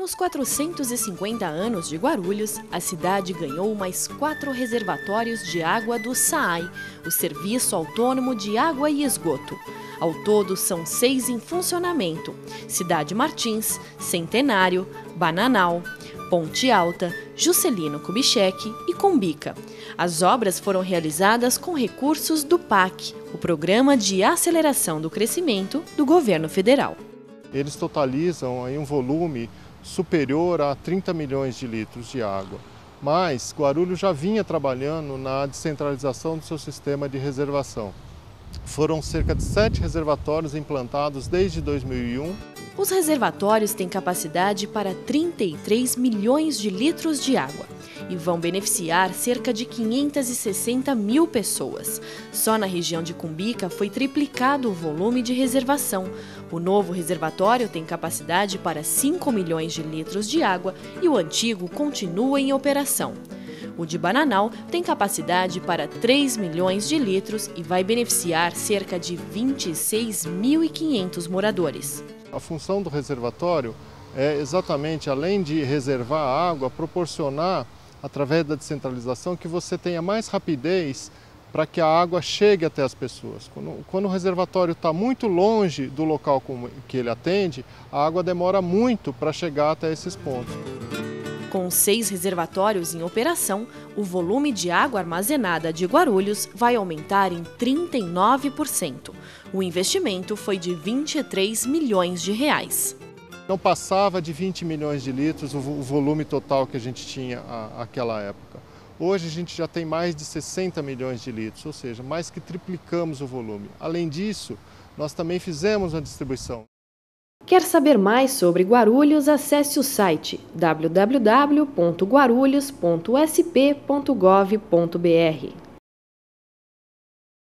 Nos 450 anos de Guarulhos, a cidade ganhou mais 4 reservatórios de água do SAAI, o Serviço Autônomo de Água e Esgoto. Ao todo, são 6 em funcionamento: Cidade Martins, Centenário, Bananal, Ponte Alta, Juscelino Kubitschek e Cumbica. As obras foram realizadas com recursos do PAC, o Programa de Aceleração do Crescimento do Governo Federal. Eles totalizam aí um volume superior a 30 milhões de litros de água. Mas Guarulhos já vinha trabalhando na descentralização do seu sistema de reservação. Foram cerca de 7 reservatórios implantados desde 2001. Os reservatórios têm capacidade para 33 milhões de litros de água e vão beneficiar cerca de 560 mil pessoas. Só na região de Cumbica foi triplicado o volume de reservação. O novo reservatório tem capacidade para 5 milhões de litros de água e o antigo continua em operação. O de Bananal tem capacidade para 3 milhões de litros e vai beneficiar cerca de 26.500 moradores. A função do reservatório é exatamente, além de reservar a água, proporcionar, através da descentralização, que você tenha mais rapidez para que a água chegue até as pessoas. Quando o reservatório está muito longe do local que ele atende, a água demora muito para chegar até esses pontos. Com 6 reservatórios em operação, o volume de água armazenada de Guarulhos vai aumentar em 39%. O investimento foi de 23 milhões de reais. Não passava de 20 milhões de litros o volume total que a gente tinha naquela época. Hoje a gente já tem mais de 60 milhões de litros, ou seja, mais que triplicamos o volume. Além disso, nós também fizemos uma distribuição. Quer saber mais sobre Guarulhos? Acesse o site www.guarulhos.sp.gov.br.